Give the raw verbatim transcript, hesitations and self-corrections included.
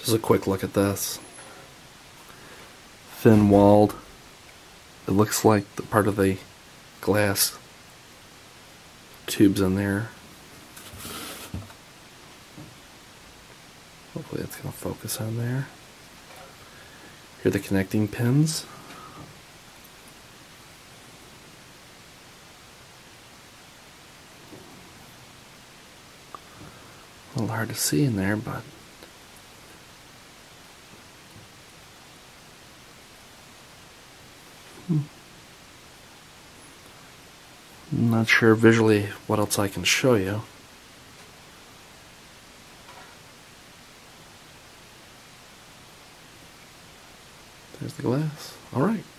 Just a quick look at this. Thin walled. It looks like the part of the glass tubes in there. Hopefully that's going to focus on there. Here are the connecting pins. A little hard to see in there, but hmm. I'm not sure visually what else I can show you. There's the glass. All right.